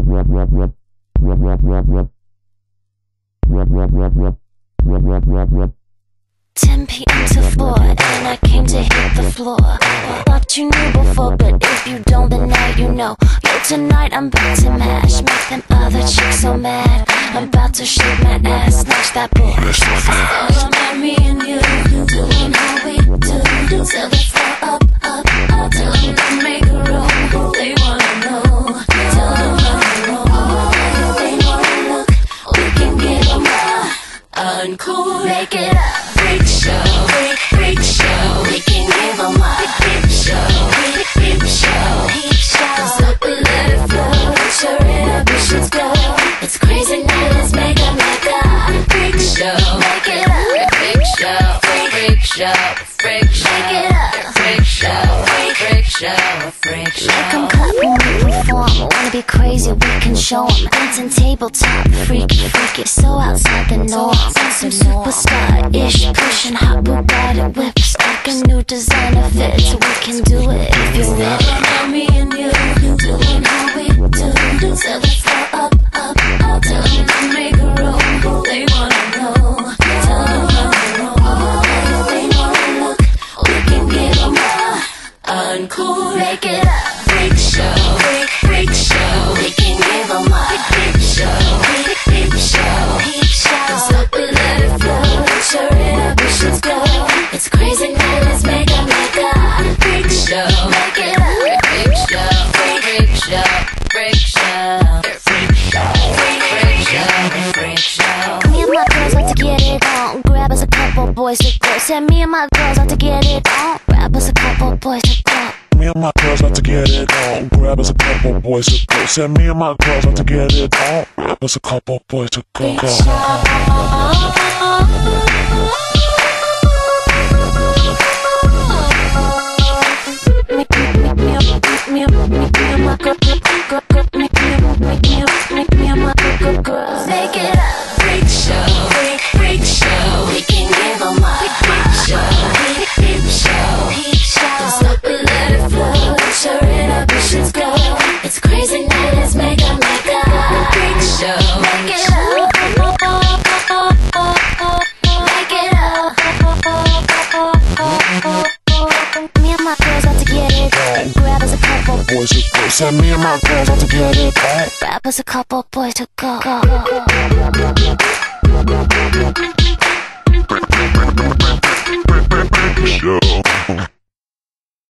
10 p.m. to 4, and I came to hit the floor. Thought you knew before, but if you don't, then now you know. Yo, tonight I'm about to mash, make them other chicks so mad. I'm about to shake my ass, snatch that bull so fast. About me and you, doing how we do. Till the floor up, till them make a roll. They wanna know, tell them how to roll. They wanna look, we can give them a uncool. Make it up. Freak show, freak show. We can give them a peep show, peep show. Cause up we let it flow, sure inhibitions go. It's crazy now, let's make a freak show. Make it up, freak show, freak show, freak show. Make it up, freak show, freak show, freak show. Make them clap when we perform. Wanna be crazy, we can show them. Dancing tabletop, freaky, so outside the norm. Some superstar-ish, pushing hot Bugatti whips, like a new designer fits. We can do it if you're with it. About me and you, doing how we do. Till the floor up, till them make a roll. They wanna know, tell them how to roll. They wanna look, we can give them a uncool. Make it up, freak show, freak show. We can give them a peep show, peep show. Cause up we let it flow, sure inhibitions go. It's crazy now, let's make a freak show. Make it up, freak show, freak show, freak show, freak show, freak show. Me and my girls like to get it on. Grab us a couple boys to go. Said me and my girls like to get it on. Grab us a couple boys to go. Me and my girls like to get it on. Grab us a couple boys to go. Said me and my girls like to get it on. Grab us a couple boys to go. Make it up, freak show, freak show. We can give them a peep show, peep show. Cause up we let it flow, sure inhibitions go. It's crazy now, let's make a freak show. Make it up, make it up. Me and my girls like to get it on. Grab us a couple boys to go. Said me and my girls like to get it on. Grab us a couple boys to go. Show.